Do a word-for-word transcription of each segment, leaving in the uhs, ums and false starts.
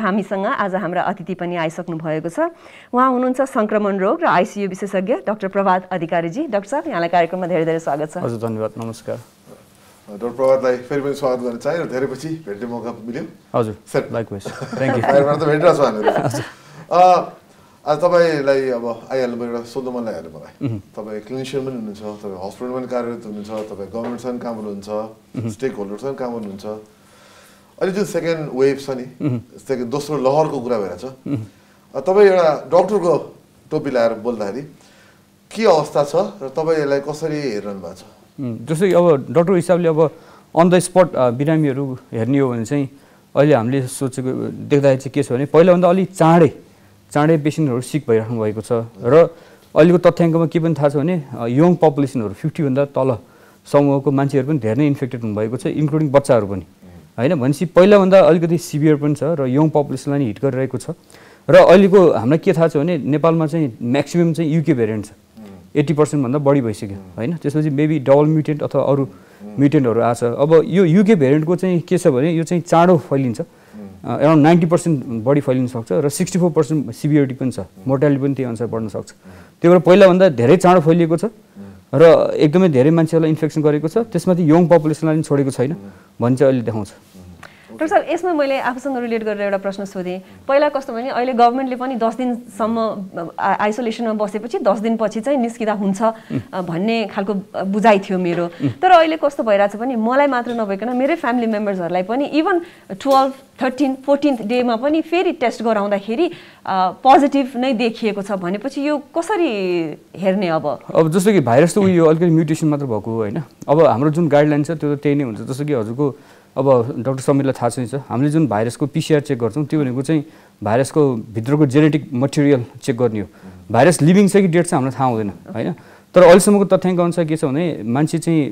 हामीसँग आज हाम्रा अतिथि पनि आइसक्नु भएको छ। उहाँ हुनुहुन्छ संक्रमण रोग र आइसियु विशेषज्ञ डाक्टर प्रभात अधिकारीजी। डाक्टर साहब, यहाँलाई कार्यक्रममा धेरै धेरै स्वागत छ। हजुर, धन्यवाद, नमस्कार। डाक्टर प्रभातलाई फेरि पनि स्वागत गर्न चाहे, धेरै पछि भेट्ने मौका मिल्यो। हजुर, सर लाइकवाइज, थ्याङ्क यू। बाहिरबाट त भेटिरहेको छ हामीहरू। आज तपाईँलाई अब आइहाल्नु एउटा सोध्नु मन लाग्यो मलाई। तपाईँ क्लिनिसियन पनि हुनुहुन्छ, तपाईँ हस्पिटलमा पनि कार्यरत हुनुहुन्छ, तपाईँ गभर्मेन्टसँग काम गर्नुहुन्छ, स्टेक होल्डरसँग काम गर्नुहुन्छ। अहिले जुन सेकेन्ड वेभ छ नि, सेकेन्ड दोस्रो लहरको कुरा भइरहेछ, तपाईँ एउटा डक्टरको टोपी लगाएर बोल्दाखेरि के अवस्था छ र तपाईँ यसलाई कसरी हेरिरहनु भएको छ? जस्तै अब डक्टर हिसाबले अब अन द स्पट बिरामीहरू हेर्ने हो भने चाहिँ अहिले हामीले सोचेको देख्दाखेरि चाहिँ के छ भने पहिलाभन्दा अलिक चाँडै चाँडै पेसेन्टहरू सिक भइराख्नु भएको छ र अहिलेको तथ्याङ्कमा के पनि थाहा छ भने यङ पपुलेसनहरू फिफ्टीभन्दा तल समूहको मान्छेहरू पनि धेरै नै इन्फेक्टेड हुनुभएको छ, इन्क्लुडिङ बच्चाहरू पनि, होइन? भनेपछि पहिलाभन्दा अलिकति सिभियर पनि छ र यङ पपुलेसनलाई नि हिट गरिरहेको छ। र अहिलेको हामीलाई के थाहा छ भने नेपालमा चाहिँ म्याक्सिमम् चाहिँ युके भेरिएन्ट छ, एट्टी पर्सेन्टभन्दा बढी भइसक्यो, होइन? त्यसपछि मेबी डबल म्युटेन्ट अथवा अरू म्युटेन्टहरू आछ। अब यो युके भेरिएन्टको चाहिँ के छ भने यो चाहिँ चाँडो फैलिन्छ, एराउन्ड नाइन्टी पर्सेन्ट बढी फैलिन सक्छ र सिक्सटी फोर पर्सेन्ट सिभिरिटी पनि छ, मोर्टालिटी पनि त्यही अनुसार बढ्न सक्छ। त्यही भएर पहिलाभन्दा धेरै चाँडो फैलिएको छ र एकदमै धेरै मान्छेहरूलाई इन्फेक्सन गरेको छ, त्यसमाथि यङ पपुलेसनलाई पनि छोडेको छैन भन्ने चाहिँ अहिले देखाउँछ। डाक्टर साहब, यसमा मैले आफूसँग रिलेट गरेर एउटा प्रश्न सोधेँ। पहिला कस्तो भने अहिले गभर्मेन्टले पनि दस दिनसम्म आइसोलेसनमा बसेपछि दस दिनपछि चाहिँ निस्किँदा हुन्छ भन्ने खालको बुझाइ थियो मेरो। तर अहिले कस्तो भइरहेछ भने मलाई मात्र नभइकन मेरै फ्यामिली मेम्बर्सहरूलाई पनि इभन टुवेल्भ थर्टिन फोर्टिन्थ डेमा पनि फेरि टेस्ट गराउँदाखेरि पोजिटिभ नै देखिएको छ भनेपछि यो कसरी हेर्ने? अब अब जस्तो कि भाइरस त उयो अलिकति म्युटेसन मात्र भएको हो, होइन? अब हाम्रो जुन गाइडलाइन छ त्यो त त्यही नै हुन्छ। जस्तो कि हजुरको अब डाक्टर समीरलाई थाहा छैन, हामीले जुन भाइरसको पिसिआर चेक गर्छौँ त्यो भनेको चाहिँ भाइरसको भित्रको जेनेटिक मटेरियल चेक गर्ने हो। भाइरस लिभिङ छ कि डेड छ हामीलाई थाहा हुँदैन, होइन? तर अहिलेसम्मको तथ्याङ्क अनुसार के छ भने मान्छे चाहिँ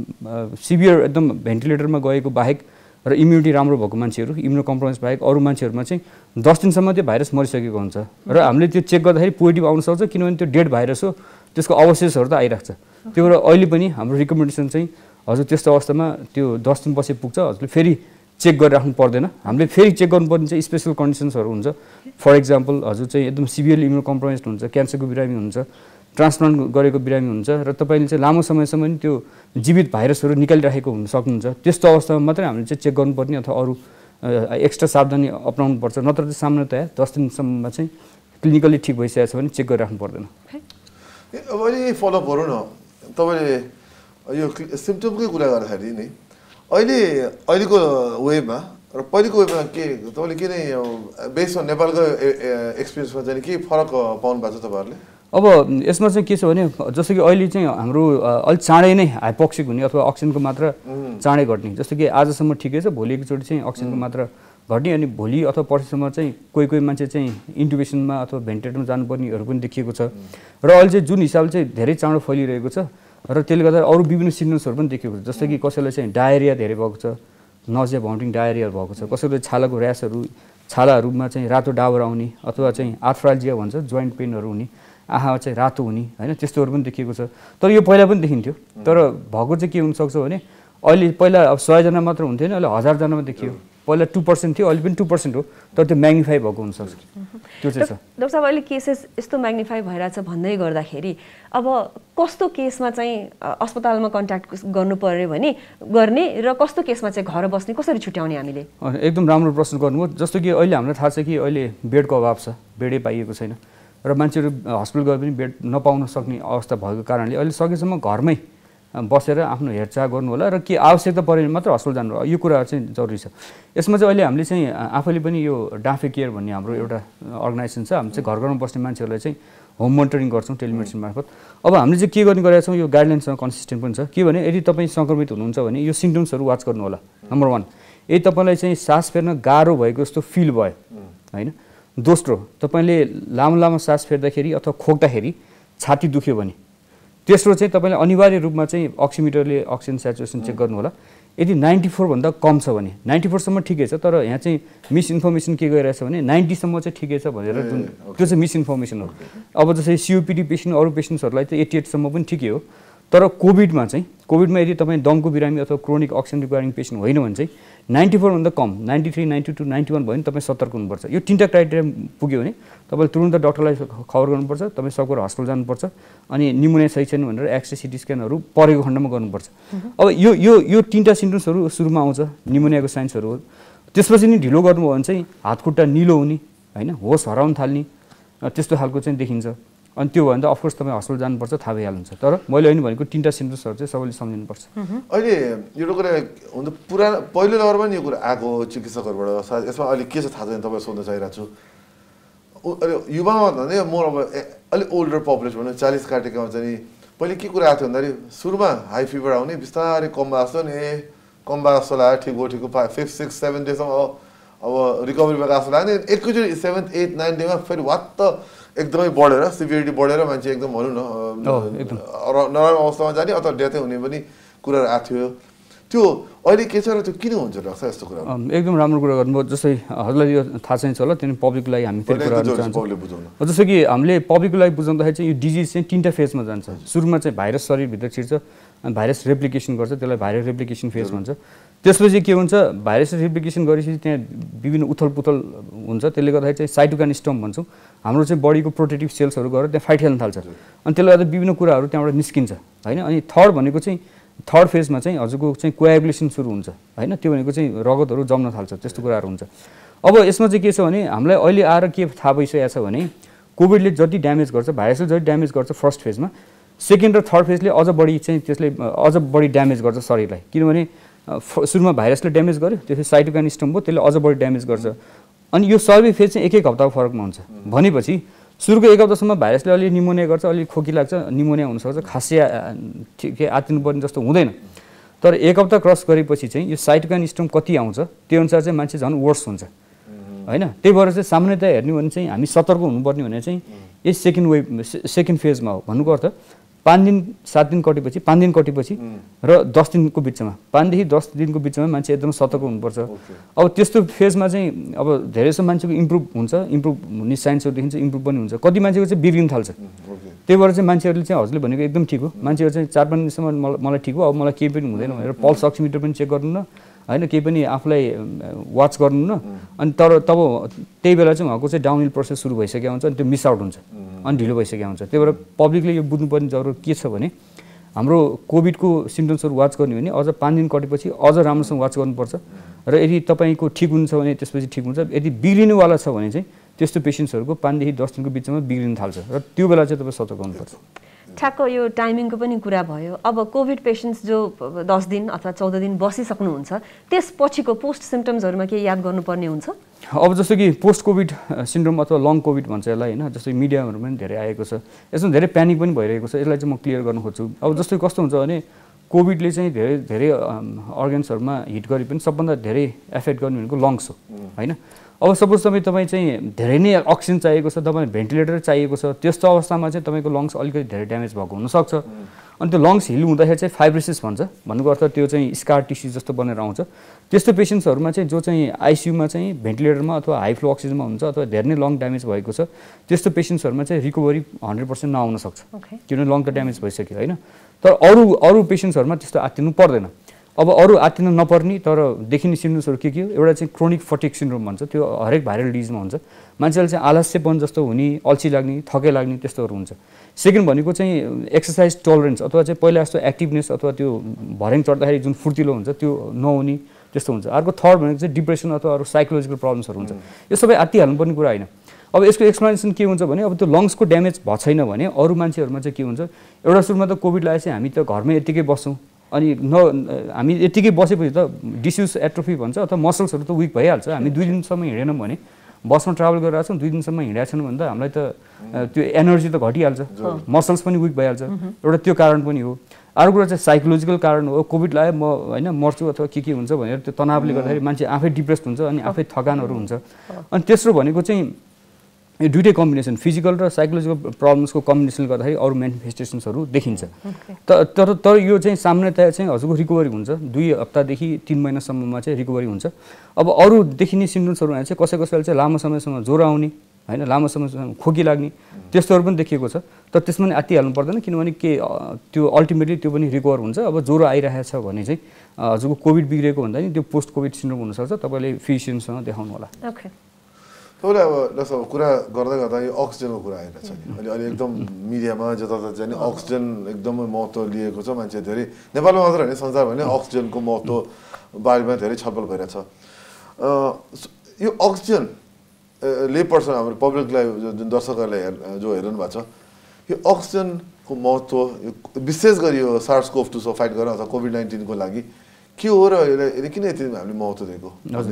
सिभियर एकदम भेन्टिलेटरमा गएको बाहेक र इम्युनिटी राम्रो भएको मान्छेहरू, इम्युनो कम्प्रोमाइज बाहेक अरू मान्छेहरूमा चाहिँ दस दिनसम्म त्यो भाइरस मरिसकेको हुन्छ र हामीले त्यो चेक गर्दाखेरि पोजिटिभ आउन सक्छ, किनभने त्यो डेड भाइरस हो, त्यसको अवशेषहरू त आइरहेको छ। त्यो भएर अहिले पनि हाम्रो रिकमेन्डेसन चाहिँ हजुर त्यस्तो अवस्थामा त्यो दस दिन पछि पुग्छ, हजुरले फेरि चेक गरिराख्नु पर्दैन। हामीले फेरि चेक गर्नुपर्ने चाहिँ स्पेसल कन्डिसन्सहरू हुन्छ। फर इक्जाम्पल हजुर चाहिँ एकदम सिभियरली इम्युनो कम्प्रोमाइज हुन्छ, क्यान्सरको बिरामी हुन्छ, ट्रान्सप्लान्ट गरेको बिरामी हुन्छ र तपाईँले चाहिँ लामो समयसम्म नि त्यो जीवित भाइरसहरू निकालिराखेको हुन सक्नुहुन्छ। त्यस्तो अवस्थामा मात्रै हामीले चाहिँ चेक गर्नुपर्ने अथवा अरू एक्स्ट्रा सावधानी अपनाउनु पर्छ, नत्र चाहिँ सामान्यतया दस दिनसम्ममा चाहिँ क्लिनिकली ठिक भइसकेको छ भने चेक गरिराख्नु पर्दैन। अब अहिले फलोअप गरौँ न, तपाईँले यो सिम्टमकै कुरा गर्दाखेरि नि अहिले अहिलेको वेभमा र पहिलेको वेभमा के तपाईँले के नै बेस्ट अन नेपालको एक्सपिरियन्समा चाहिँ के फरक पाउनु भएको छ तपाईँहरूले? अब यसमा चाहिँ के छ भने जस्तो कि अहिले चाहिँ हाम्रो अलिक चाँडै नै हाइपोक्सिक हुने अथवा अक्सिजनको मात्रा चाँडै घट्ने, जस्तो कि आजसम्म ठिकै छ, भोलि एकचोटि चाहिँ अक्सिजनको मात्रा घट्ने, अनि भोलि अथवा पर्सिसम्म चाहिँ कोही कोही मान्छे चाहिँ इन्ट्युबेसनमा अथवा भेन्टिलेटरमा जानुपर्नेहरू पनि देखिएको छ। र अहिले चाहिँ जुन हिसाबले चाहिँ धेरै चाँडो फैलिरहेको छ र त्यसले गर्दा अरू विभिन्न सिम्टम्सहरू पनि देखिएको छ, जस्तो कि कसैलाई चाहिँ डायरिया धेरै भएको छ, नजिया भमिटिङ डायरिया भएको छ, कसैलाई छालाको ऱ्यासहरू, छालाहरूमा चाहिँ रातो डाबर आउने अथवा चाहिँ आर्थ्राल्जिया भन्छ, जोइन्ट पेनहरू हुने, आँखा चाहिँ रातो हुने, होइन? त्यस्तोहरू पनि देखिएको छ। तर यो पहिला पनि देखिन्थ्यो, तर भएको चाहिँ के हुनसक्छ भने अहिले पहिला अब सयजना मात्र हुन्थ्यो नि, अहिले हजारजनामा देखियो। पहिला टू पर्सेन्ट थियो, अहिले पनि टू पर्सेन्ट हो, तर त्यो म्याग्निफाई भएको हुनसक्छ, त्यो चाहिँ छ। डाक्टर साहब, अहिले केसेस यस्तो म्याग्निफाई भइरहेछ भन्दै गर्दाखेरि अब कस्तो केसमा चाहिँ अस्पतालमा कन्ट्याक्ट गर्नु पर्यो भने गर्ने र कस्तो केसमा चाहिँ घर बस्ने, कसरी छुट्याउने हामीले? एकदम राम्रो प्रश्न गर्नुभयो। जस्तो कि अहिले हामीलाई थाहा छ कि अहिले बेडको अभाव छ, बेडै पाइएको छैन र मान्छेहरू हस्पिटल गए पनि बेड नपाउन सक्ने अवस्था भएको कारणले अहिले सकेसम्म घरमै बसेर आफ्नो हेरचाह गर्नु होला र के आवश्यकता पऱ्यो भने मात्र हस्पिटल जानु होला, यो कुरा चाहिँ जरुरी छ। यसमा चाहिँ अहिले हामीले चाहिँ आफैले पनि यो डाफे केयर भन्ने हाम्रो एउटा अर्गनाइजेसन छ, हामी चाहिँ घर घरमा बस्ने मान्छेहरूलाई चाहिँ होम मोनिटरिङ गर्छौँ टेलिमेडिसिन मार्फत। अब हामीले चाहिँ के गर्ने गरेका छौँ, यो गाइडलाइनसँग कन्सिस्टेन्ट पनि छ। के भने यदि तपाईँ सङ्क्रमित हुनुहुन्छ भने यो सिम्टम्सहरू वाच गर्नु होला। नम्बर वान, यदि तपाईँलाई चाहिँ सास फेर्न गाह्रो भएको जस्तो फिल भयो, होइन? दोस्रो, तपाईँले लामो लामो सास फेर्दाखेरि अथवा खोक्दाखेरि छाती दुख्यो भने, तेस्रो चाहिँ तपाईँले अनिवार्य रूपमा चाहिँ अक्सिमिटरले अक्सिजन सेचुरेसन चेक गर्नु होला। यदि नाइन्टी फोर भन्दा कम छ भने, नाइन्टी फोरसम्म ठिकै छ, तर यहाँ चाहिँ मिसइन्फर्मेसन के गरिरहेछ भने नाइन्टीसम्म चाहिँ ठिकै छ भनेर जुन त्यो चाहिँ मिसइन्फर्मेसन हो। अब जस्तै सिओपिडी पेसेन्ट अरू पेसेन्ट्सहरूलाई चाहिँ एट्टी एटसम्म पनि ठिकै हो, तर कोभिडमा चाहिँ कोभिडमा यदि तपाईँ दमको बिरामी अथवा क्रोनिक अक्सिजन रिक्वायरिङ पेसेन्ट होइन भने चाहिँ नाइन्टी फोरभन्दा कम ninety three ninety two ninety one भयो भने तपाईँ सतर्क हुनुपर्छ। यो तिनवटा क्राइटेरिया पुग्यो भने तपाईँले तुरुन्त डक्टरलाई खबर गर्नुपर्छ, तपाईँ सबको हस्पिटल जानुपर्छ, अनि निमोनिया सही छैन भनेर एक्सरे सिटी स्क्यानहरू परेको खण्डमा गर्नुपर्छ। अब यो यो यो तिनवटा सिम्टम्सहरू सुरुमा आउँछ, निमोनियाको साइन्सहरू हो। त्यसपछि नि ढिलो गर्नुभयो भने चाहिँ हातखुट्टा निलो हुने होइन, होस हराउन थाल्ने, त्यस्तो खालको चाहिँ देखिन्छ। अनि त्यो भयो भने त अफकोर्स तपाईँ हस्पिटल जानुपर्छ, थाहा भइहाल्नुहुन्छ। तर मैले अहिले भनेको तिनवटा सिम्टम्सहरू चाहिँ सबैले सम्झिनुपर्छ। अहिले यो कुरा हुन त पुरानो पहिलो लेभलमा नि यो कुरा आएको चिकित्सकहरूबाट, सायद यसमा अहिले के छ थाहा छैन, तपाईँ सोध्न चाहिरहेको छु। अहिले युवामा भन्दा म अब अलिक ओल्डर पपुलेसन भने चालिस काटेकोमा चाहिँ पहिले के कुरा आएको थियो भन्दाखेरि सुरुमा हाई फिभर आउने, बिस्तारै कम्बा जस्तो नि, ए कम्बा जस्तो लाग्यो, ठिक हो ठिक हो, फाइभ फिफ्थ सिक्स सेभेन डेसम्म अब रिकभरी भएको जस्तो लाग्यो नि, एकैचोटि सेभेन्थ एट नाइन डेमा फेरि वात्त एकदमै बढेर सिभिरिटी बढेर मान्छे एकदम भनौँ न नराम्रो अवस्थामा जाने अथवा डेथै हुने पनि कुराहरू आएको थियो। त्यो अहिले के छ र त्यो किन हुन्छ लाग्छ यस्तो कुरा? एकदम राम्रो कुरा गर्नुभयो। जस्तै हजुरलाई यो थाहा छैन होला, त्यो पब्लिकको लागि हामी फेरि कुरा गर्न चाहन्छौँ। जस्तो कि हामीले पब्लिकको लागि बुझाउँदाखेरि चाहिँ यो डिजिज चाहिँ तिनवटा फेजमा जान्छ। सुरुमा चाहिँ भाइरस शरीरभित्र छिर्छ, अनि भाइरस रेप्लिकेसन गर्छ, त्यसलाई भाइरल रेप्लिकेसन फेज भन्छ। त्यसपछि के हुन्छ, भाइरस रेप्लिकेसन गरेपछि त्यहाँ विभिन्न उथल पुथल हुन्छ, त्यसले गर्दाखेरि चाहिँ साइटोकाइन स्टर्म भन्छौँ। हाम्रो चाहिँ बडीको प्रोटेक्टिभ सेल्सहरू गएर त्यहाँ फाइट खेल्न थाल्छ, अनि त्यसले गर्दा विभिन्न कुराहरू त्यहाँबाट निस्किन्छ होइन। अनि थर्ड भनेको चाहिँ थर्ड फेजमा चाहिँ हजुरको चाहिँ कोएगुलेसन सुरु हुन्छ होइन, त्यो भनेको चाहिँ रगतहरू जम्न थाल्छ, त्यस्तो कुराहरू हुन्छ। अब यसमा चाहिँ के छ भने हामीलाई अहिले आएर के थाहा भइसकेको छ भने कोभिडले जति ड्यामेज गर्छ, भाइरसले जति ड्यामेज गर्छ फर्स्ट फेजमा, सेकेन्ड र थर्ड फेजले अझ बढी चाहिँ त्यसले अझ बढी ड्यामेज गर्छ शरीरलाई। किनभने सुरुमा भाइरसले ड्यामेज गर्यो, त्यसपछि साइटोकाइन स्टर्म भयो, त्यसले अझ बढी ड्यामेज गर्छ। अनि यो सर्भे फेज चाहिँ एक एक हप्ताको फरकमा हुन्छ। भनेपछि सुरुको एक हप्तासम्म भाइरसले अलि निमोनिया गर्छ, अलि खोकी लाग्छ, निमोनिया हुनसक्छ, खासिया के आत्तिनुपर्ने जस्तो हुँदैन। तर एक हप्ता क्रस गरेपछि चाहिँ यो साइटोकाइन स्टर्म कति आउँछ त्यो अनुसार चाहिँ मान्छे झन् वर्स हुन्छ होइन। त्यही भएर चाहिँ सामान्यतया हेर्ने भने चाहिँ हामी सतर्क हुनुपर्ने भने चाहिँ यस सेकेन्ड वेभ सेकेन्ड फेजमा हो। भन्नुको अर्थ पाँच दिन सात दिन कटेपछि पाँच दिन कटेपछि र दस दिनको बिचमा, पाँचदेखि दस दिनको बिचमा मान्छे एकदम सतर्क हुनुपर्छ। अब त्यस्तो फेजमा चाहिँ अब धेरै जस्तो मान्छेको इम्प्रुभ हुन्छ, इम्प्रुभ हुने साइन्सहरू देखिन्छ, इम्प्रुभ पनि हुन्छ। कति मान्छेको चाहिँ बिग्रिन थाल्छ। त्यही भएर चाहिँ मान्छेहरूले चाहिँ हजुरले भनेको एकदम ठिक हो, मान्छेहरू चाहिँ चार पाँच दिनसम्म मलाई मलाई ठिक हो, अब मलाई केही पनि हुँदैन भनेर पल्स अक्सिमिटर पनि चेक गर्नु न होइन, केही पनि आफूलाई वाच गर्नु न। अनि तर तब त्यही बेला चाहिँ उहाँको चाहिँ डाउनहिल प्रोसेस सुरु भइसकेको हुन्छ, अनि त्यो मिस आउट हुन्छ, अनि ढिलो भइसकेको हुन्छ। त्यही भएर पब्लिकले यो बुझ्नुपर्ने जरुरत के छ भने हाम्रो कोभिडको सिम्टम्सहरू वाच गर्ने भने अझ पाँच दिन कटेपछि अझ राम्रोसँग वाच गर्नुपर्छ। र यदि तपाईँको ठिक हुन्छ भने त्यसपछि ठिक हुन्छ, यदि बिग्रिनुवाला छ भने चाहिँ त्यस्तो पेसेन्ट्सहरूको पाँचदेखि दस दिनको बिचमा बिग्रिन थाल्छ, र त्यो बेला चाहिँ तपाईँ सतर्क हुनुपर्छ। ठ्याक्क यो टाइमिङको पनि कुरा भयो। अब कोभिड पेसेन्ट्स जो दस दिन अथवा चौध दिन बसिसक्नुहुन्छ, त्यसपछिको पोस्ट सिम्टम्सहरूमा के याद गर्नुपर्ने हुन्छ? अब जस्तो कि पोस्ट कोभिड सिन्ड्रोम अथवा लङ कोभिड भन्छ यसलाई होइन, जस्तै मिडियाहरूमा पनि धेरै आएको छ, यसमा धेरै प्यानिक पनि भइरहेको छ। यसलाई चाहिँ म क्लियर गर्न खोज्छु। अब जस्तै कस्तो हुन्छ भने कोभिडले चाहिँ धेरै धेरै अर्गन्सहरूमा हिट गरे पनि सबभन्दा धेरै एफेक्ट गर्ने भनेको लङ्स हो होइन। अब सपोज तपाईँ तपाईँ चाहिँ धेरै नै अक्सिजन चाहिएको छ, तपाईँ भेन्टिलेटर चाहिएको छ, त्यस्तो अवस्थामा चाहिँ तपाईँको लङ्स अलिकति धेरै ड्यामेज भएको हुनसक्छ। अनि त्यो लङ्स हिल हुँदाखेरि चाहिँ फाइब्रोसिस भन्छ, भन्नुको अर्थ त्यो चाहिँ स्कार टिस्यु जस्तो बनेर आउँछ। त्यस्तो पेसेन्ट्सहरूमा चाहिँ जो चाहिँ आइसियुमा चाहिँ भेन्टिलेटरमा अथवा हाई फ्लो अक्सिजनमा हुन्छ अथवा धेरै नै लङ ड्यामेज भएको छ, त्यस्तो पेसेन्ट्सहरूमा चाहिँ रिकभरी हन्ड्रेड पर्सेन्ट नआउन सक्छ, किनभने लङ त ड्यामेज भइसक्यो होइन। तर अरू अरू पेसेन्ट्सहरूमा त्यस्तो आत्तिनु पर्दैन। अब अरू आत्तिन नपर्ने तर देखिने सिम्टम्सहरू के के हो? एउटा चाहिँ क्रोनिक फटिग सिन्ड्रोम भन्छ, त्यो हरेक भाइरल डिजिजमा हुन्छ। मान्छेलाई चाहिँ आलस्यपन जस्तो हुने, अल्छी लाग्ने, थके लाग्ने त्यस्तोहरू हुन्छ। सेकेन्ड भनेको चाहिँ एक्सर्साइज टलरेन्स अथवा चाहिँ पहिला जस्तो एक्टिभनेस अथवा त्यो भर्याङ चढ्दाखेरि जुन फुर्तिलो हुन्छ त्यो नहुने त्यस्तो हुन्छ। अर्को थर्ड भनेको चाहिँ डिप्रेसन अथवा अरू साइकोलोजिकल प्रब्लम्सहरू हुन्छ। यो सबै आत्तिहाल्नुपर्ने कुरा होइन। अब यसको एक्सप्लेनेसन के हुन्छ भने अब त्यो लङ्सको ड्यामेज भएको छैन भने अरू मान्छेहरूमा चाहिँ के हुन्छ, एउटा सुरुमा त कोभिड लागेपछि हामी त घरमै यत्तिकै बस्छौँ, अनि न हामी यत्तिकै बसेपछि त डिस्युज एट्रोफी भन्छ अथवा मसल्सहरू त विक भइहाल्छ। हामी दुई दिनसम्म हिँडेनौँ भने, बसमा ट्राभल गरिरहेको छौँ, दुई दिनसम्म हिँडेको छैनौँ भने त हामीलाई त त्यो एनर्जी त घटिहाल्छ, मसल्स पनि विक भइहाल्छ। एउटा त्यो कारण पनि हो। अर्को कुरा चाहिँ साइकोलोजिकल कारण हो। कोभिड लाग्यो म होइन मर्छु अथवा के के हुन्छ भनेर त्यो तनावले गर्दाखेरि मान्छे आफै डिप्रेस्ड हुन्छ, अनि आफै थकानहरू हुन्छ। अनि तेस्रो भनेको चाहिँ यो दुइटै कम्बिनेसन फिजिकल र साइकोलोजिकल प्रब्लम्सको कम्बिनेसनले गर्दाखेरि अरू मेनिफेस्टेसन्सहरू देखिन्छ। तर तर यो चाहिँ सामान्यतया चाहिँ हजुरको रिकभरी हुन्छ, दुई हप्तादेखि तिन महिनासम्ममा चाहिँ रिकभरी हुन्छ। अब अरू देखिने सिम्टम्सहरू भने चाहिँ कसै कसैले चाहिँ लामो समयसम्म ज्वरो आउने होइन लामो समयसम्म खोकी लाग्ने त्यस्तोहरू पनि देखिएको छ। तर त्यसमा पनि आत्तिहाल्नु पर्दैन किनभने के त्यो अल्टिमेटली त्यो पनि रिकभर हुन्छ। अब ज्वरो आइरहेको छ भने चाहिँ हजुरको कोभिड बिग्रेको भन्दा नि त्यो पोस्ट कोभिड सिन्ड्रोम हुनसक्छ, तपाईँले फिजिसियनसँग देखाउनु होला। ओके तपाईँले अब जस्तो कुरा गर्दै गर्दा यो अक्सिजनको कुरा आइरहेको छ नि, अहिले अहिले एकदम मिडियामा जताततै चाहिँ अक्सिजन एकदमै महत्त्व लिएको छ। मान्छे धेरै नेपालमा मात्र होइन संसारमा पनि अक्सिजनको महत्त्व बारेमा धेरै छलफल भइरहेछ। यो अक्सिजन ले पर्सन हाम्रो पब्लिकलाई जुन दर्शकहरूले जो हेर्नु भएको छ, यो अक्सिजनको महत्त्व विशेष गरी यो सार्स कोभ टू फाइट गर्न अथवा कोभिड नाइन्टिनको लागि के हो र यसले किन यति हामीले महत्त्व दिएको?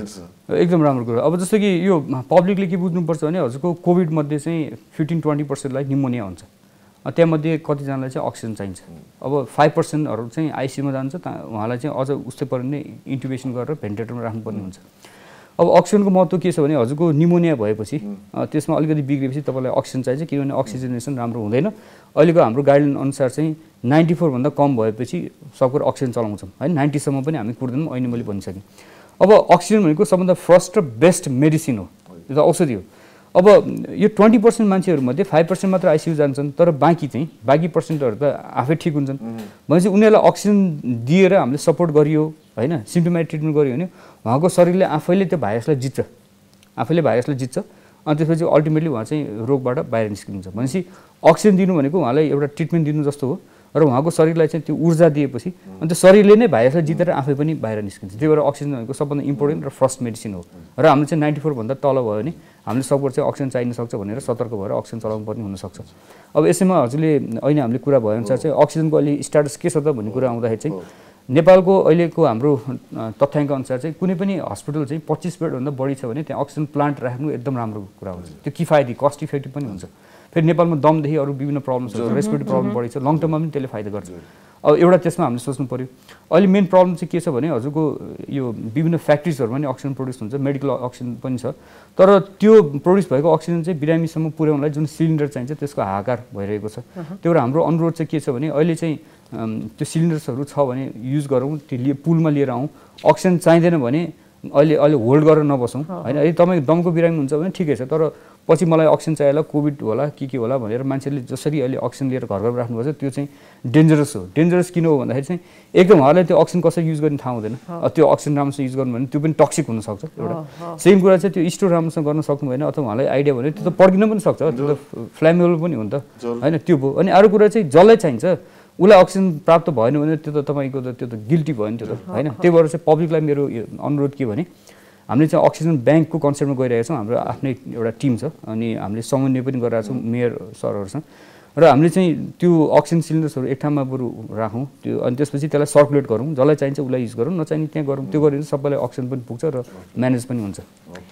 एकदम राम्रो कुरा। अब जस्तो कि यो पब्लिकले के बुझ्नुपर्छ भने हजुरको कोभिडमध्ये चाहिँ फिफ्टिन ट्वेन्टी पर्सेन्टलाई निमोनिया हुन्छ, त्यहाँमध्ये कतिजनालाई चाहिँ अक्सिजन चाहिन्छ। अब फाइभ पर्सेन्टहरू चाहिँ आइसियुमा जान्छ, उहाँलाई चाहिँ अझ उस्तै पाराले नै इन्ट्युबेसन गरेर भेन्टिलेटरमा राख्नुपर्ने हुन्छ। अब अक्सिजनको महत्त्व के छ भने हजुरको निमोनिया भएपछि त्यसमा अलिकति बिग्रेपछि तपाईँलाई अक्सिजन चाहिन्छ, किनभने अक्सिजनेसन राम्रो हुँदैन। अहिलेको हाम्रो गाइडलाइन अनुसार चाहिँ नाइन्टी फोरभन्दा कम भएपछि सबको अक्सिजन चलाउँछौँ होइन, नाइन्टीसम्म पनि हामी कुर्दैनौँ, अहिले मैले भनिसकेँ। अब अक्सिजन भनेको सबभन्दा फर्स्ट र बेस्ट मेडिसिन हो, यो त औषधि हो। अब यो ट्वेन्टी पर्सेन्ट मान्छेहरूमध्ये फाइभ पर्सेन्ट मात्र आइसियु जान्छन्, तर बाँकी चाहिँ बाँकी पर्सेन्टहरू त आफै ठिक हुन्छन् भनेपछि उनीहरूलाई अक्सिजन दिएर हामीले सपोर्ट गरियो होइन, सिम्टोमेटिक ट्रिटमेन्ट गरियो भने उहाँको शरीरले आफैले त्यो भाइरसलाई जित्छ, आफैले भाइरसलाई जित्छ अनि त्यसपछि अल्टिमेटली उहाँ चाहिँ रोगबाट बाहिर निस्किनुहुन्छ। भनेपछि अक्सिजन दिनु भनेको उहाँलाई एउटा ट्रिटमेन्ट दिनु जस्तो हो र उहाँको शरीरलाई चाहिँ त्यो ऊर्जा दिएपछि अनि त्यो शरीरले नै भाइरसलाई जितेर आफै पनि बाहिर निस्किन्छ। त्यही भएर अक्सिजन भनेको सबभन्दा इम्पोर्टेन्ट र फर्स्ट मेडिसिन हो र हाम्रो चाहिँ नाइन्टी फोरभन्दा तल भयो भने हामीले सबबाट चाहिँ अक्सिजन चाहिन सक्छ भनेर सतर्क भएर अक्सिजन चलाउनु पर्ने हुनसक्छ। अब यसैमा हजुरले अहिले हामीले कुरा भएअनुसार चाहिँ अक्सिजनको अहिले स्ट्याटस के छ त भन्ने कुरा आउँदाखेरि चाहिँ नेपालको अहिलेको हाम्रो तथ्याङ्क अनुसार चाहिँ कुनै पनि हस्पिटल चाहिँ पच्चिस बेडभन्दा बढी छ भने त्यहाँ अक्सिजन प्लान्ट राख्नु एकदम राम्रो कुरा हुन्छ, त्यो किफायती कस्ट इफेक्टिभ पनि हुन्छ। फेरि नेपालमा दमदेखि अरू विभिन्न प्रब्लम्सहरू छ, रेस्पिरेटरी प्रब्लम बढी छ, लङ टर्ममा पनि त्यसले फाइदा गर्छ। अब एउटा त्यसमा हामीले सोच्नु पऱ्यो। अहिले मेन प्रब्लम चाहिँ के छ भने हजुरको यो विभिन्न फ्याक्ट्रिजहरूमा नि अक्सिजन प्रड्युस हुन्छ, मेडिकल अक्सिजन पनि छ, तर त्यो प्रड्युस भएको अक्सिजन चाहिँ बिरामीसम्म पुर्याउनलाई जुन सिलिन्डर चाहिन्छ त्यसको हाहाकार भइरहेको छ। त्यही भएर हाम्रो अनुरोध चाहिँ के छ भने अहिले चाहिँ त्यो सिलिन्डर्सहरू छ भने युज गरौँ, त्यो लिए पुलमा लिएर आउँ। अक्सिजन चाहिँदैन भने अहिले अहिले होल्ड गरेर नबसौँ होइन। यदि तपाईँ दमको बिरामी हुन्छ भने ठिकै छ, तर पछि मलाई अक्सिजन चाहिएला, कोभिड होला के के होला भनेर मान्छेले जसरी अहिले अक्सिजन लिएर घर घर राख्नुपर्छ त्यो चाहिँ डेन्जरस हो। डेन्जरस किन हो भन्दाखेरि चाहिँ एकदम उहाँलाई त्यो अक्सिजन कसरी युज गर्ने थाहा हुँदैन, त्यो अक्सिजन राम्रोसँग युज गर्नु भने त्यो पनि टक्सिक हुनसक्छ। एउटा सेम कुरा चाहिँ त्यो स्टोर राम्रोसँग गर्न सक्नु भएन अथवा उहाँलाई आइडिया भने त्यो त पड्किन पनि सक्छ, त्यो त फ्ल्यामेबल पनि हो नि त होइन, त्यो भयो। अनि अरू कुरा चाहिँ जसलाई चाहिन्छ उसलाई अक्सिजन प्राप्त भएन भने त्यो त तपाईँको त त्यो त गिल्टी भयो नि त्यो त होइन। त्यही भएर चाहिँ पब्लिकलाई मेरो अनुरोध के भने हामीले चाहिँ अक्सिजन ब्याङ्कको कन्सेप्टमा गइरहेको छौँ, हाम्रो आफ्नै एउटा टिम छ अनि हामीले समन्वय पनि गरिरहेको छौँ मेयर सरहरूसँग र हामीले चाहिँ त्यो अक्सिजन सिलिन्डर्सहरू एक ठाउँमा बरु राखौँ त्यो अनि त्यसपछि त्यसलाई सर्कुलेट गरौँ, जसलाई चाहिन्छ उसलाई युज गरौँ, नचाहिने त्यहाँ गरौँ। त्यो गरेर सबैलाई अक्सिजन पनि पुग्छ र म्यानेज पनि हुन्छ।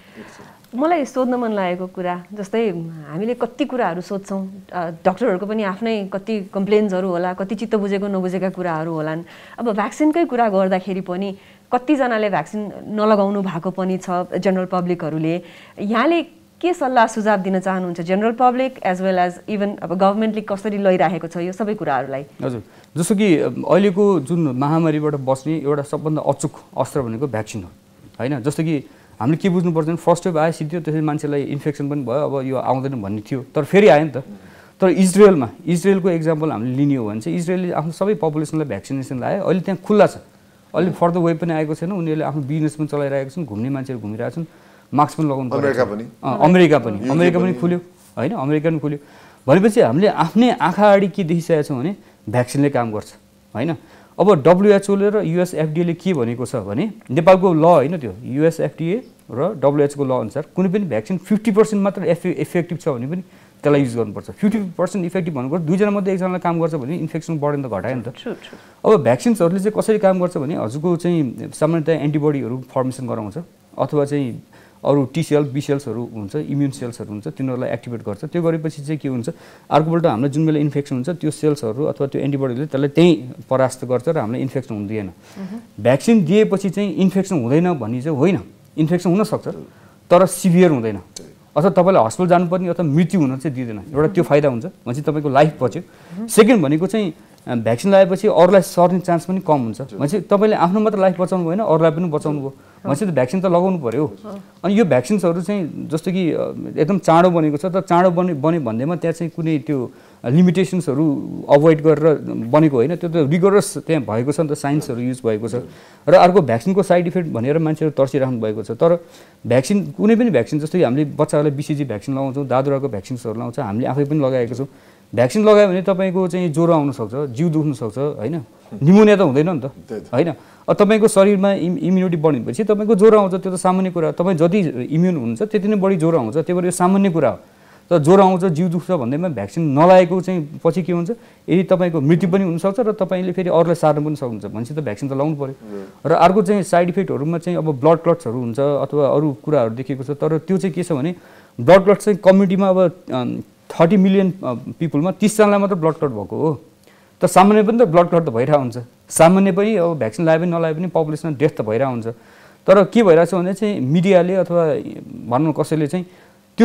मलाई सोध्न मन लागेको कुरा जस्तै हामीले कति कुराहरू सोध्छौँ, डक्टरहरूको पनि आफ्नै कति कम्प्लेन्सहरू होला, कति चित्त बुझेको नबुझेका कुराहरू होलान्। अब भ्याक्सिनकै कुरा गर्दाखेरि पनि कतिजनाले भ्याक्सिन नलगाउनु भएको पनि छ जनरल पब्लिकहरूले। यहाँले के सल्लाह सुझाव दिन चाहनुहुन्छ general public as well as even अब गभर्मेन्टले कसरी लैरहेको छ यो सबै कुराहरूलाई? हजुर, जस्तो कि अहिलेको जुन महामारीबाट बस्ने एउटा सबभन्दा अचुक अस्त्र भनेको भ्याक्सिन हो होइन। जस्तो कि हामीले के बुझ्नुपर्छ भने फर्स्ट वेभ आयो सिद्धो, त्यसरी मान्छेलाई इन्फेक्सन पनि भयो, अब यो आउँदैन भन्ने थियो, तर फेरि आयो नि त। तर इजरायलमा इजरायलको एक्जाम्पल हामीले लिने हो भने चाहिँ इजरायलले आफ्नो सबै पपुलेसनलाई भ्याक्सिनेसन लायो, अहिले त्यहाँ खुल्ला छ, अहिले फर्दर वेभ पनि आएको छैन, उनीहरूले आफ्नो बिजनेस पनि चलाइरहेका छन्, घुम्ने मान्छेहरू घुमिरहेका छन्, मास्क पनि लगाउनु पर्छ। अमेरिका पनि अमेरिका पनि अमेरिका पनि खुल्यो होइन, अमेरिका पनि खुल्यो भनेपछि हामीले आफ्नै आँखा अगाडि के देखिसकेका छौँ भने भ्याक्सिनले काम गर्छ होइन। अब डब्लुएचओले र युएसएफडिएले के भनेको छ भने नेपालको ल होइन त्यो युएसएफडिए र डब्लुएचओको ल अनुसार कुनै पनि भ्याक्सिन फिफ्टी पर्सेन्ट मात्र एफे इफेक्टिभ छ भने पनि त्यसलाई युज गर्नुपर्छ। फिफ्टी पर्सेन्ट इफेक्टिभ भनेको दुईजना मध्ये एकजनालाई काम गर्छ भने इन्फेक्सन बढेन त घटायो नि त। अब भ्याक्सिन्सहरूले चाहिँ कसरी काम गर्छ भने हजुरको चाहिँ सामान्यतया एन्टिबडीहरू फर्मेसन गराउँछ अथवा चाहिँ अरू टिसेल बिसेल्सहरू हुन्छ, इम्युन सेल्सहरू हुन्छ, तिनीहरूलाई एक्टिभेट गर्छ। त्यो गरेपछि चाहिँ के हुन्छ अर्कोपल्ट हामीलाई जुन बेला इन्फेक्सन हुन्छ त्यो सेल्सहरू अथवा त्यो एन्टिबडीले त्यसलाई त्यहीँ परास्त गर्छ र हामीलाई इन्फेक्सन हुँदैन। भ्याक्सिन दिएपछि चाहिँ इन्फेक्सन हुँदैन भन्ने चाहिँ होइन, इन्फेक्सन हुनसक्छ तर सिभियर हुँदैन अथवा तपाईँलाई हस्पिटल जानुपर्ने अथवा मृत्यु हुन चाहिँ दिँदैन। एउटा त्यो फाइदा हुन्छ भनेपछि तपाईँको लाइफ बच्यो। सेकेन्ड भनेको चाहिँ भ्याक्सिन लगाएपछि अरूलाई सर्ने चान्स पनि कम हुन्छ भनेपछि तपाईँले आफ्नो मात्र लाइफ बचाउनु भएन, अरूलाई पनि बचाउनु भयो भनेपछि त भ्याक्सिन त लगाउनु पर्यो अनि यो भ्याक्सिन्सहरू चाहिँ जस्तो कि एकदम चाँडो बनेको छ तर चाँडो बने बने भन्दैमा त्यहाँ चाहिँ कुनै त्यो लिमिटेसन्सहरू अभोइड गरेर बनेको होइन त्यो त रिगोरस त्यहाँ भएको छ नि त साइन्सहरू युज भएको छ र अर्को भ्याक्सिनको साइड इफेक्ट भनेर मान्छेहरू तर्सिराख्नु भएको छ तर भ्याक्सिन कुनै पनि भ्याक्सिन जस्तै हामीले बच्चाहरूलाई बिसिजी भ्याक्सिन लगाउँछौँ दादुराको भ्याक्सिन्सहरू लगाउँछ हामीले आफै पनि लगाएको छौँ भ्याक्सिन लगायो भने तपाईँको चाहिँ ज्वरो आउन सक्छ जिउ दुख्न सक्छ होइन निमोनिया त हुँदैन नि त होइन अब तपाईँको शरीरमा इम् इम्युनिटी बढेपछि तपाईँको ज्वरो आउँछ त्यो त सामान्य कुरा तपाईँ जति इम्युन हुनुहुन्छ त्यति नै बढी ज्वरो आउँछ त्यही भएर यो सामान्य कुरा हो तर ज्वरो आउँछ जिउ दुख्छ भन्दैमा भ्याक्सिन नलागेको चाहिँ पछि के हुन्छ यदि तपाईँको मृत्यु पनि हुनसक्छ र तपाईँले फेरि अरूलाई सार्न पनि सक्नुहुन्छ भनेपछि त भ्याक्सिन त लाउनु पऱ्यो र अर्को चाहिँ साइड इफेक्टहरूमा चाहिँ अब ब्लड क्लट्सहरू हुन्छ अथवा अरू कुराहरू देखिएको छ तर त्यो चाहिँ के छ भने ब्लड क्लट चाहिँ कम्युनिटीमा अब थर्टी मिलियन पिपुलमा तिसजनालाई मात्र ब्लड क्लट भएको हो त सामान्य पनि त ब्लड क्लट त भइरहेको हुन्छ सामान्य पनि अब भ्याक्सिन लगाए पनि नलाए पनि पपुलेसनमा डेथ त भइरहेको हुन्छ तर के भइरहेको छ भने चाहिँ मिडियाले अथवा भनौँ कसैले चाहिँ त्यो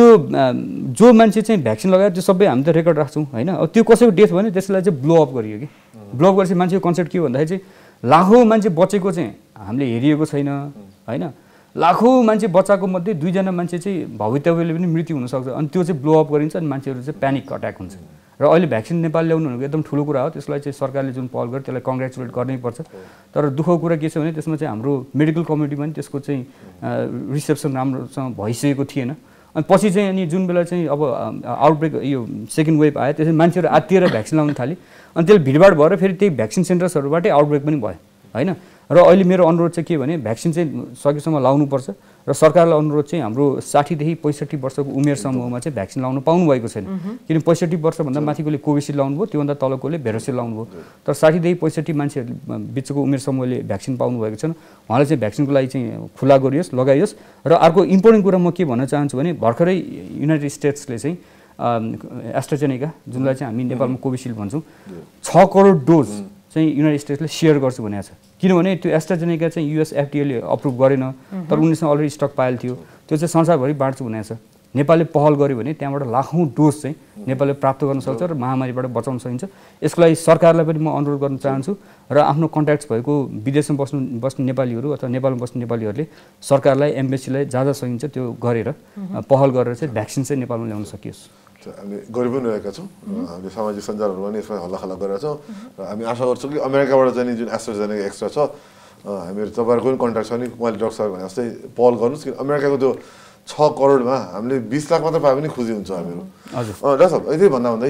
जो मान्छे चाहिँ भ्याक्सिन लगाएर त्यो सबै हामी त रेकर्ड राख्छौँ होइन अब त्यो कसैको डेथ भयो भने त्यसलाई चाहिँ ब्लो अप गरियो कि ब्लो अप गरेपछि मान्छेको कन्सेप्ट के भन्दाखेरि चाहिँ लाखौँ मान्छे बचेको चाहिँ हामीले हेरिएको छैन होइन लाखौँ मान्छे बच्चाको मध्ये दुईजना मान्छे चाहिँ भवितव्यले पनि मृत्यु हुनसक्छ अनि त्यो चाहिँ ब्लो अप गरिन्छ अनि मान्छेहरू चाहिँ प्यानिक अट्याक हुन्छ र अहिले भ्याक्सिन नेपाल ल्याउनु भनेको एकदम ठुलो कुरा हो त्यसलाई चाहिँ सरकारले जुन पहल गर्यो त्यसलाई कङ्ग्रेचुलेट गर्नै पर्छ तर दुःखको कुरा के छ भने त्यसमा चाहिँ हाम्रो मेडिकल कम्युनिटीमा पनि त्यसको चाहिँ रिसेप्सन राम्रोसँग भइसकेको थिएन अनि पछि चाहिँ अनि जुन बेला चाहिँ अब आउटब्रेक यो सेकेन्ड वेभ आयो त्यसपछि मान्छेहरू आत्तिएर भ्याक्सिन लाउनु थाले अनि त्यसले भिडभाड भएर फेरि त्यही भ्याक्सिन सेन्टर्सहरूबाटै आउटब्रेक पनि भयो होइन र अहिले मेरो अनुरोध चाहिँ के भने भ्याक्सिन चाहिँ सकेसम्म लाउनुपर्छ र सरकारलाई अनुरोध चाहिँ हाम्रो साठीदेखि पैँसठी वर्षको उमेर समूहमा चाहिँ भ्याक्सिन लाउनु पाउनु भएको छैन किन पैँसठी वर्षभन्दा माथिकोले कोभिसिल्ड लाउनु भयो त्योभन्दा तलकोले भेरोसिल्ड लाउनु भयो तर साठीदेखि पैँसठी मान्छेहरूले बिचको उमेर समूहले भ्याक्सिन पाउनु भएको छैन उहाँलाई चाहिँ भ्याक्सिनको लागि चाहिँ खुला गरियोस् लगाइयोस् र अर्को इम्पोर्टेन्ट कुरा म के भन्न चाहन्छु भने भर्खरै युनाइटेड स्टेट्सले चाहिँ एस्ट्राजेनेका जुनलाई चाहिँ हामी नेपालमा कोभिसिल्ड भन्छौँ छ करोड डोज चाहिँ युनाइटेड स्टेट्सले सेयर गर्छु भनेको छ किनभने त्यो एस्ट्राजेनेका चाहिँ युएस एफडिएले अप्रुभ गरेन तर उनीसँग अलरेडी स्टक पाइल थियो त्यो चाहिँ संसारभरि बाँड्छु भनेको छ नेपालले पहल गर्यो भने त्यहाँबाट लाखौँ डोज चाहिँ नेपालले प्राप्त गर्न सक्छ र महामारीबाट बचाउन सकिन्छ यसको लागि सरकारलाई पनि म अनुरोध गर्न चाहन्छु र आफ्नो कन्ट्याक्ट्स भएको विदेशमा बस्नु बस्ने नेपालीहरू अथवा नेपालमा बस्ने नेपालीहरूले सरकारलाई एम्बेसीलाई जहाँ जहाँ सकिन्छ त्यो गरेर पहल गरेर चाहिँ भ्याक्सिन चाहिँ नेपालमा ल्याउन सकियोस् हामी गरि पनि रहेका छौँ हामीले सामाजिक सञ्जालहरूमा पनि यसमा हल्लाखल्ला गरेका छौँ र हामी आशा गर्छौँ कि अमेरिकाबाट चाहिँ जुन एस्ट्राजेनेका एक्स्ट्रा छ हामीहरू तपाईँहरूको पनि कन्ट्याक्ट छ नि उहाँले डक्टर साहब भने जस्तै पहल गर्नुहोस् कि अमेरिकाको त्यो छ करोडमा हामीले बिस लाख मात्र पाए पनि खुसी हुन्छ हामीहरू डक्टर साहब यति भन्दा भन्दै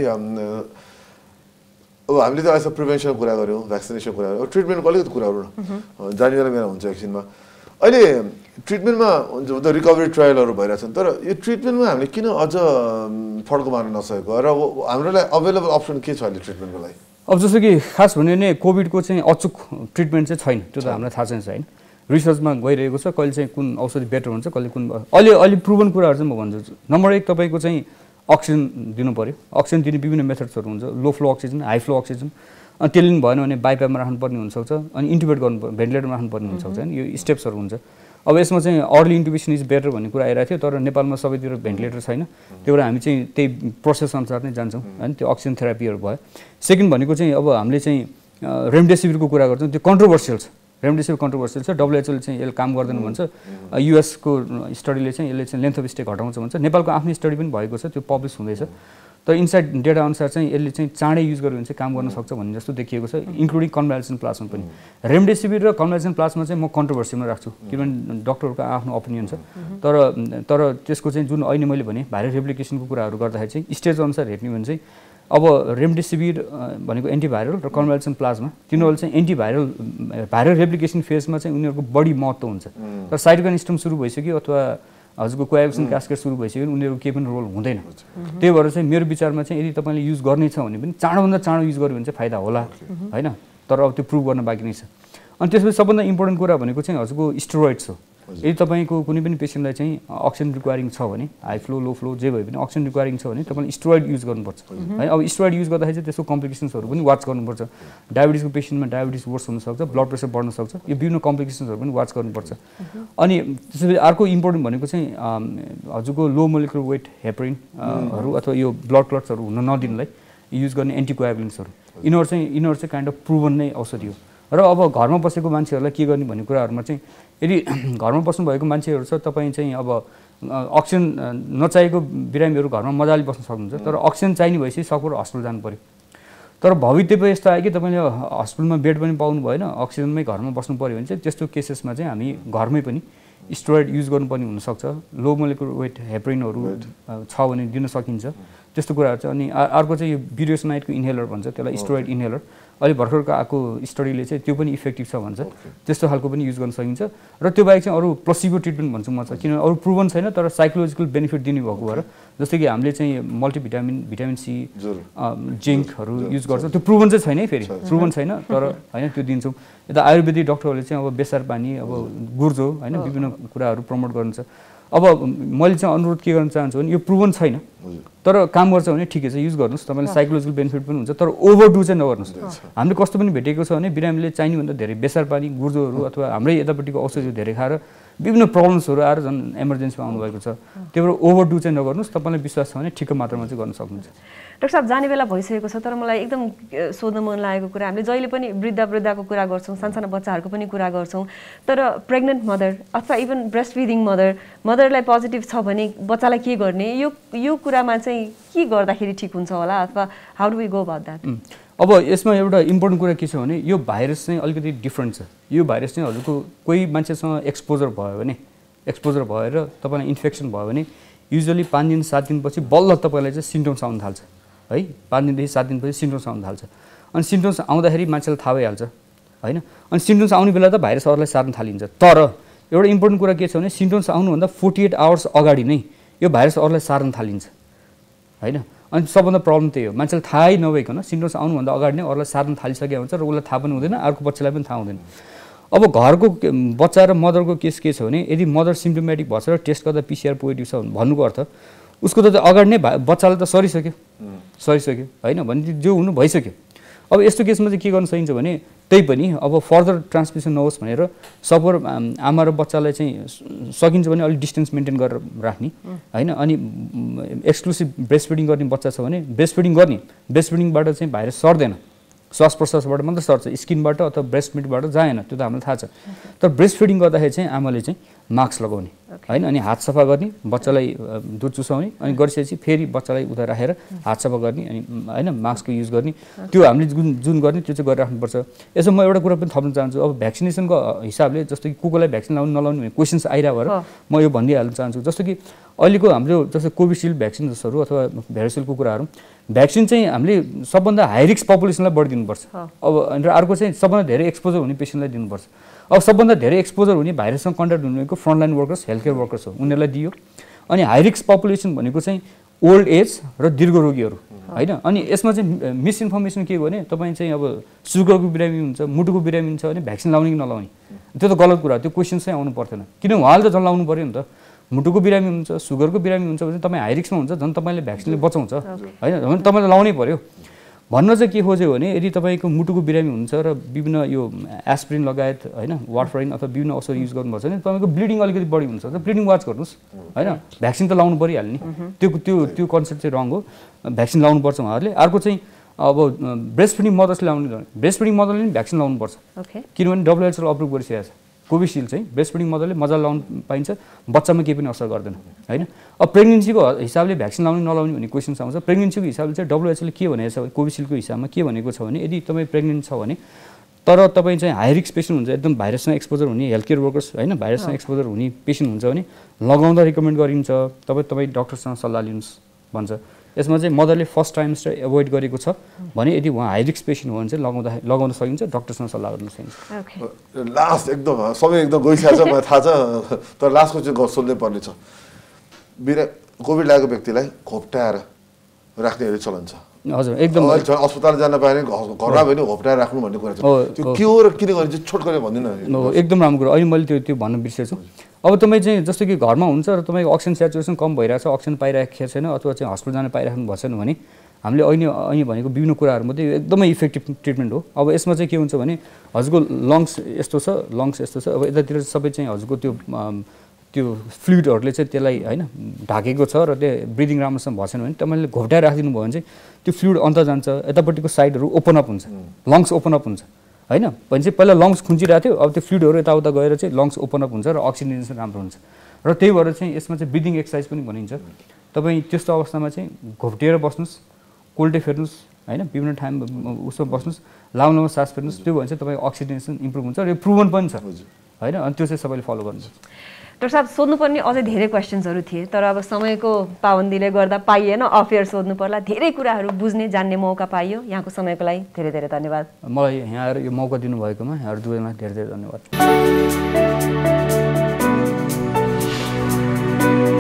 अब हामीले त अहिले प्रिभेन्सनको कुरा गऱ्यौँ भ्याक्सिनेसनको कुरा गऱ्यौँ ट्रिटमेन्टको अलिकति कुराहरू जाने बेला मेला हुन्छ एकछिनमा अहिले ट्रिटमेन्टमा हुन्छ रिकभरी ट्रायलहरू भइरहेछन् तर यो ट्रिटमेन्टमा हामीले किन अझ फड्को मार्न नसकेको र हाम्रोलाई अभाइलेबल अप्सन के छ अहिले ट्रिटमेन्टको लागि अब जस्तो कि खास भन्यो भने कोभिडको चाहिँ अचुक ट्रिटमेन्ट चाहिँ छैन त्यो त हामीलाई थाहा छैन होइन रिसर्चमा गइरहेको छ कहिले चाहिँ कुन औषधि बेटर हुन्छ कहिले कुन अहिले अहिले प्रुभन कुराहरू चाहिँ म भन्छु नम्बर एक तपाईँको चाहिँ अक्सिजन दिनु पऱ्यो अक्सिजन दिने विभिन्न मेथड्सहरू हुन्छ low flow oxygen high flow oxygen अनि त्यसले पनि भएन भने बाइपामा राख्नुपर्ने हुनसक्छ अनि इन्टुबेट गर्नु भेन्टिलेटरमा राख्नुपर्ने हुनसक्छ होइन यो स्टेप्सहरू हुन्छ अब यसमा चाहिँ अर्ली इन्टुबेसन इज बेटर भन्ने कुरा आइरहेको थियो तर नेपालमा सबैतिर भेन्टिलेटर छैन त्यही भएर हामी चाहिँ त्यही प्रोसेस अनुसार नै जान्छौँ होइन त्यो अक्सिजन थेरापीहरू भयो सेकेन्ड भनेको चाहिँ अब हामीले चाहिँ रेमडेसिभिरको कुरा गर्छौँ त्यो कन्ट्रोभर्सियल छ रेमडेसिभिर कन्ट्रोभर्सियल छ डब्लुएचओले चाहिँ यसले काम गर्दैन भन्छ युएसको स्टडीले चाहिँ यसले चाहिँ लेन्थ अफ स्टे घटाउँछ भन्छ नेपालको आफ्नै स्टडी पनि भएको छ त्यो पब्लिस हुँदैछ तर इनसाइड डेटा अनुसार चाहिँ यसले चाहिँ चाँडै युज गर्यो भने चाहिँ काम गर्न सक्छ भन्ने जस्तो देखिएको छ इन्क्लुडिङ कन्भ्यालेसन प्लाज्मा पनि रेमडेसिभिर र कन्भ्यालेसन प्लाज्मा चाहिँ म कन्ट्रोभर्सीमा राख्छु किनभने डक्टरहरूको आफ्नो ओपिनियन छ तर तर त्यसको चाहिँ जुन अहिले मैले भने भाइरल रेप्लिकेसनको कुराहरू गर्दाखेरि चाहिँ स्टेज अनुसार हेर्ने भने चाहिँ अब रेमडेसिभिर भनेको एन्टिभाइरल र कन्भ्यालेसन प्लाज्मा तिनीहरूले चाहिँ एन्टिभाइरल भाइरल रेप्लिकेसन फेजमा चाहिँ उनीहरूको बढी महत्त्व हुन्छ तर साइटोकाइन स्टर्म सुरु भइसक्यो अथवा हजुरको कोएगुलेसन क्यास्केड सुरु भइसक्यो भने उनीहरूको केही पनि रोल हुँदैन त्यही भएर चाहिँ मेरो विचारमा चाहिँ यदि तपाईँले युज गर्ने छ भने पनि चाँडोभन्दा चाँडो युज गर्यो भने चाहिँ फाइदा होला होइन तर अब त्यो प्रुभ गर्न बाँकी नै छ अनि त्यसपछि सबभन्दा इम्पोर्टेन्ट कुरा भनेको चाहिँ हजुरको स्टेरोइड्स हो यदि तपाईँको कुनै पनि पेसेन्टलाई चाहिँ अक्सिजन रिक्वायरिङ छ भने हाई फ्लो लो फ्लो जे भए पनि अक्सिजन रिक्वायरिङ छ भने तपाईँले स्टेरोइड युज गर्नुपर्छ है अब स्टेरोइड युज गर्दाखेरि चाहिँ त्यसको कम्प्लिकेसन्सहरू पनि वाच गर्नुपर्छ डायबिटिजको पेसेन्टमा डायबिटिज वर्स हुनसक्छ ब्लड प्रेसर बढ्न सक्छ यो विभिन्न कम्प्लिकेसन्सहरू पनि वाच गर्नुपर्छ अनि त्यसपछि अर्को इम्पोर्टेन्ट भनेको चाहिँ हजुरको लो मोलिकुलर वेट हेपरिनहरू अथवा यो ब्लड क्लट्सहरू हुन नदिनलाई युज गर्ने एन्टिकोएगुलेन्ट्सहरू यिनीहरू चाहिँ यिनीहरू चाहिँ काइन्ड अफ प्रुभन नै औषधि हो र अब घरमा बसेको मान्छेहरूलाई के गर्ने भन्ने कुराहरूमा चाहिँ यदि घरमा बस्नुभएको मान्छेहरू छ तपाईँ चाहिँ अब अक्सिजन नचाहिएको बिरामीहरू घरमा मजाले बस्न सक्नुहुन्छ तर अक्सिजन चाहिने भएपछि सकभर हस्पिटल जानु पऱ्यो तर भविष्य यस्तो आयो कि तपाईँले हस्पिटलमा बेड पनि पाउनु भएन अक्सिजनमै घरमा बस्नु पऱ्यो भने चाहिँ त्यस्तो केसेसमा चाहिँ हामी घरमै पनि स्टेरोइड युज गर्नुपर्ने हुनसक्छ लो मोलेकुलर वेट हेपरिनहरू छ भने दिन सकिन्छ त्यस्तो कुराहरू चाहिँ अनि अर्को चाहिँ यो ब्युरोसनाइडको इन्हेलर भन्छ त्यसलाई स्टेरोइड इन्हेलर अहिले भर्खरको आएको स्टडीले चाहिँ त्यो पनि इफेक्टिभ छ भन्छ त्यस्तो खालको पनि युज गर्न सकिन्छ र त्यो बाहेक चाहिँ अरू प्लेसिबो ट्रिटमेन्ट भन्छु म चाहिँ किनभने अरू प्रुभन छैन तर साइकोलोजिकल बेनिफिट दिने भएको भएर जस्तै कि हामीले चाहिँ मल्टिभिटामिन भिटामिन सी जिङ्कहरू युज गर्छौँ त्यो प्रुभन चाहिँ छैन है फेरि प्रुभन छैन तर होइन त्यो दिन्छौँ यता आयुर्वेदिक डक्टरहरूले चाहिँ अब बेसार पानी अब गुर्जो होइन विभिन्न कुराहरू प्रमोट गर्नुहुन्छ अब मैले चाहिँ अनुरोध के गर्न चाहन्छु भने यो प्रुभन छैन तर काम गर्छ भने ठिकै छ युज गर्नुहोस् तपाईँले साइकोलोजिकल बेनिफिट पनि हुन्छ तर ओभरडु चाहिँ नगर्नुहोस् हामीले कस्तो पनि भेटेको छ भने बिरामीले चाहिने भन्दा धेरै बेसार पानी गुर्जोहरू अथवा हाम्रै यतापट्टिको औषधिहरू धेरै खाएर विभिन्न प्रब्लम्सहरू आएर झन् इमर्जेन्सीमा आउनुभएको छ त्यही भएर ओभरडु चाहिँ नगर्नुहोस् तपाईँलाई विश्वास छ भने ठिक मात्रामा चाहिँ गर्न सक्नुहुन्छ डाक्टर साहब जाने बेला भइसकेको छ तर मलाई एकदम सोध्न मन लागेको कुरा हामीले जहिले पनि वृद्ध वृद्धाको कुरा गर्छौँ सानसाना बच्चाहरूको पनि कुरा गर्छौँ तर प्रेग्नेन्ट मदर अथवा इभन ब्रेस्ट फिडिङ मदर मदरलाई पोजिटिभ छ भने बच्चालाई के गर्ने यो यो कुरामा चाहिँ के गर्दाखेरि ठिक हुन्छ होला अथवा how do we go about that अब यसमा एउटा इम्पोर्टेन्ट कुरा के छ भने यो भाइरस चाहिँ अलिकति डिफ्रेन्ट छ यो भाइरस चाहिँ हजुरको कोही मान्छेसँग एक्सपोजर भयो भने एक्सपोजर भएर तपाईँलाई इन्फेक्सन भयो भने युजली पाँच दिन सात दिनपछि बल्ल तपाईँलाई चाहिँ सिम्टम्स आउन थाल्छ है पाँच दिनदेखि सात दिनपछि सिम्टम्स आउन थाल्छ अनि सिम्टम्स आउँदाखेरि मान्छेलाई थाहा भइहाल्छ होइन अनि सिम्टम्स आउने बेला त भाइरस अरूलाई सार्न थालिन्छ तर एउटा इम्पोर्टेन्ट कुरा के छ भने सिम्टम्स आउनुभन्दा फोर्टी एट आवर्स अगाडि नै यो भाइरस अरूलाई सार्न थालिन्छ होइन अनि सबभन्दा प्रब्लम त्यही हो मान्छेलाई थाहै नभइकन सिम्टम्स आउनुभन्दा अगाडि नै अरूलाई सार्न थालिसकेको हुन्छ र उसलाई थाहा पनि हुँदैन अर्को बच्चालाई पनि थाहा हुँदैन अब घरको बच्चा र मदरको केस के छ भने यदि मदर सिम्टोमेटिक भएछ र टेस्ट गर्दा पिसिआर पोजिटिभ छ भन्नुको अर्थ उसको त अगाडि नै बच्चालाई त सरिसक्यो सरिसक्यो होइन भने जो हुनु भइसक्यो अब यस्तो केसमा चाहिँ के गर्न सकिन्छ भने त्यही पनि अब फर्दर ट्रान्समिसन नहोस् भनेर सपोर आमा र बच्चालाई चाहिँ सकिन्छ भने अलिक डिस्टेन्स मेन्टेन गरेर राख्ने होइन अनि एक्सक्लुसिभ ब्रेस्ट फिडिङ गर्ने बच्चा छ भने ब्रेस्ट फिडिङ गर्ने ब्रेस्ट फिडिङबाट चाहिँ भाइरस सर्दैन श्वास प्रश्वासबाट मात्र सर्छ स्किनबाट अथवा ब्रेस्ट मिटबाट जाएन त्यो त हामीलाई थाहा छ तर ब्रेस्ट फिडिङ गर्दाखेरि चाहिँ आमाले चाहिँ मास्क लगाउने होइन अनि हात सफा गर्ने बच्चालाई दुध चुसाउने अनि गरिसकेपछि फेरि बच्चालाई उता राखेर हात सफा गर्ने अनि होइन मास्कको युज गर्ने त्यो हामीले जुन जुन गर्ने त्यो चाहिँ गरिराख्नुपर्छ यसो म एउटा कुरा पनि थप्न चाहन्छु अब भ्याक्सिनेसनको हिसाबले जस्तो कि कुकुरलाई भ्याक्सिन लाउनु नलाउनु भन्ने क्वेसन्स आइरहेको भएर म यो भनिदिइहाल्न चाहन्छु जस्तो कि अहिलेको हाम्रो जस्तो कोभिसिल्ड भ्याक्सिन जस्तोहरू अथवा भ्याक्सिनको कुराहरू भ्याक्सिन चाहिँ हामीले सबभन्दा हाई रिस्क पपुलेसनलाई बढी दिनुपर्छ अब र अर्को चाहिँ सबभन्दा धेरै एक्सपोजर हुने पेसेन्टलाई दिनुपर्छ अब सबभन्दा धेरै एक्सपोजर हुने भाइरससँग कन्ट्याक्ट हुनेको frontline workers health care workers हो उनीहरूलाई दियो अनि हाई रिस्क पपुलेसन भनेको चाहिँ ओल्ड एज र दीर्घ रोगीहरू होइन अनि यसमा चाहिँ मिसइन्फर्मेसन के हो भने तपाईँ चाहिँ अब सुगरको बिरामी हुन्छ मुटुको बिरामी हुन्छ भने भ्याक्सिन लाउने कि नलाउने त्यो त गलत कुरा त्यो क्वेसन चाहिँ आउनु पर्दैन किन उहाँले त झन् लाउनु पऱ्यो नि त मुटुको बिरामी हुन्छ सुगरको बिरामी हुन्छ भने तपाईँ हाई रिस्कमा हुन्छ झन् तपाईँले भ्याक्सिनले बचाउँछ होइन भने तपाईँले लाउनै पऱ्यो भन्न चाहिँ के खोज्यो भने यदि तपाईँको मुटुको बिरामी हुन्छ र विभिन्न यो एस्प्रिन लगायत होइन वार्फरिन अथवा विभिन्न औषधि युज गर्नुपर्छ भने तपाईँको ब्लिडिङ अलिकति बढी हुन्छ र ब्लिडिङ वाच गर्नुहोस् होइन भ्याक्सिन त लाउनु परिहाल्ने त्यो त्यो त्यो कन्सेप्ट चाहिँ रङ हो भ्याक्सिन लाउनुपर्छ उहाँहरूले अर्को चाहिँ अब ब्रेस्ट फिडिङ मदर्सले लाउनु ब्रेस्ट फिडिङ मदरले पनि भ्याक्सिन लाउनुपर्छ किनभने डब्लुएचओले अप्रुभ गरिसकेको छ कोभिसिल्ड चाहिँ ब्रेस्ट फिडिङ मदरले मजाले लाउनु पाइन्छ बच्चामा केही पनि असर गर्दैन होइन अब प्रेग्नेन्सीको हिसाबले भ्याक्सिन लाउने नलाउने भन्ने क्वेसन्स आउँछ प्रेग्नेन्सीको हिसाबले चाहिँ डब्लुएचओले के भनेको छ कोभिसिल्डको हिसाबमा के भनेको छ भने यदि तपाईँ प्रेग्नेन्ट छ भने तर तपाईँ चाहिँ हाई रिस्क पेसेन्ट हुन्छ एकदम भाइरससँग एक्सपोजर हुने हेल्थ केयर वर्कर्स होइन भाइरससँग एक्सपोजर हुने पेसेन्ट हुन्छ भने लगाउँदा रिकमेन्ड गरिन्छ तपाईँ तपाईँ डक्टरसँग सल्लाह लिनुहोस् भन्छ यसमा चाहिँ मदरले फर्स्ट टाइम्स्टर एभोइड गरेको छ भने यदि उहाँ हाई रिस्क पेसेन्ट हो भने चाहिँ लगाउँदा लगाउन सकिन्छ डक्टरसँग सल्लाह गर्न सकिन्छ लास्ट एकदम समय एकदम गइसकेको छ मलाई थाहा छ तर लास्टको चाहिँ सोध्नै पर्ने छ बिरा कोभिड लागेको व्यक्तिलाई घोप्टाएर राख्नेहरू चलन छ हजुर एकदम अस्पताल जान पाएन घरमा पनि घोप्टाएर राख्नु भन्ने कुरा छ त्यो के हो र किन गर्ने चाहिँ छोटकरी भन्दिनँ एकदम राम्रो कुरा अहिले मैले त्यो त्यो भन्न बिर्सेछु अब तपाईँ चाहिँ जस्तो कि घरमा हुन्छ र तपाईँको अक्सिजन सेचुरेसन कम भइरहेको छ अक्सिजन पाइरहेको छैन अथवा चाहिँ हस्पिटल जान पाइराख्नु भएको छैन भने हामीले अहिले अहिले भनेको विभिन्न कुराहरूमध्ये एकदमै इफेक्टिभ ट्रिटमेन्ट हो अब यसमा चाहिँ के हुन्छ भने हजुरको लङ्स यस्तो छ लङ्स यस्तो छ अब यतातिर सबै चाहिँ हजुरको त्यो त्यो फ्लुइडहरूले चाहिँ त्यसलाई होइन ढाकेको छ र त्यो ब्रिदिङ राम्रोसँग भएको छैन भने तपाईँले घोप्टाएर राखिदिनु भयो भने चाहिँ त्यो फ्लुइड अन्त जान्छ यतापट्टिको साइडहरू ओपन अप हुन्छ लङ्स ओपन अप हुन्छ होइन भने चाहिँ पहिला लङ्स खुन्चिरहेको थियो अब त्यो फ्लुइडहरू यताउता गएर चाहिँ लङ्स ओपन अप हुन्छ र अक्सिजनेसन राम्रो हुन्छ र त्यही भएर चाहिँ यसमा चाहिँ ब्रिदिङ एक्सर्साइज पनि भनिन्छ तपाईँ त्यस्तो अवस्थामा चाहिँ घोप्टिएर बस्नुहोस् कोल्टे फेर्नुहोस् होइन विभिन्न ठाउँ उसमा बस्नुहोस् लामो लामो सास फेर्नुहोस् त्यो भने चाहिँ तपाईँ अक्सिजनेसन इम्प्रुभ हुन्छ र यो प्रुभन पनि छ होइन अनि त्यो चाहिँ सबैले फलो गर्नुहुन्छ डाक्टर साहब सोध्नुपर्ने अझै धेरै क्वेसन्सहरू थिए तर अब समयको पाबन्दीले गर्दा पाइएन अफेयर सोध्नु पर्ला धेरै कुराहरू बुझ्ने जान्ने मौका पाइयो यहाँको समयको लागि धेरै धेरै धन्यवाद मलाई यहाँ आएर यो मौका दिनुभएकोमा यहाँहरू दुवैमा धेरै धेरै धन्यवाद